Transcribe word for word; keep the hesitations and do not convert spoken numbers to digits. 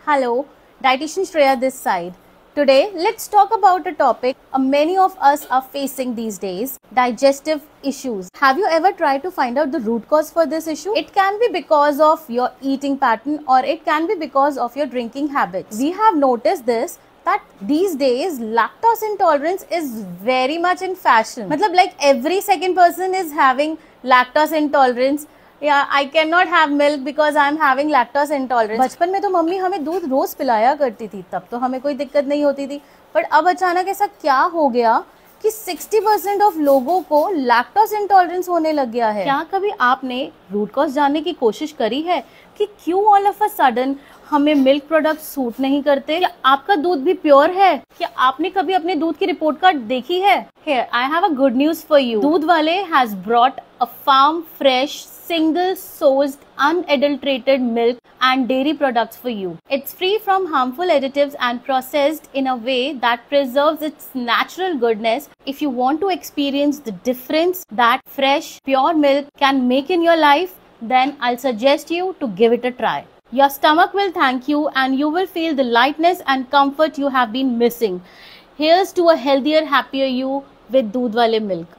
Hello, dietitian Shreya this side. Today, let's talk about a topic uh, many of us are facing these days, digestive issues. Have you ever tried to find out the root cause for this issue? It can be because of your eating pattern or it can be because of your drinking habits. We have noticed this that these days lactose intolerance is very much in fashion. Matlab, like every second person is having lactose intolerance. या I can not have milk because I am having lactose intolerance. बचपन में तो mummy हमें दूध रोज पिलाया करती थी, तब तो हमें कोई दिक्कत नहीं होती थी, बट अब अचानक ऐसा क्या हो गया कि साठ परसेंट ऑफ लोगों को लैक्टोज इंटॉलरेंस होने लग गया है। क्या कभी आपने रूट कॉज जानने की कोशिश करी है कि क्यों ऑल ऑफ अ सडन हमें मिल्क प्रोडक्ट सूट नहीं करते? क्या आपका दूध भी प्योर है? क्या आपने कभी अपने दूध की रिपोर्ट कार्ड देखी है? Here, I have a good news for you. दूध वाले has brought a farm fresh, single sourced, unadulterated milk and dairy products for you. It's free from harmful additives and processed in a way that preserves its natural goodness. If you want to experience the difference that fresh, pure milk can make in your life, then I'll suggest you to give it a try. Your stomach will thank you and you will feel the lightness and comfort you have been missing. Here's to a healthier, happier you with Doodh Wale milk.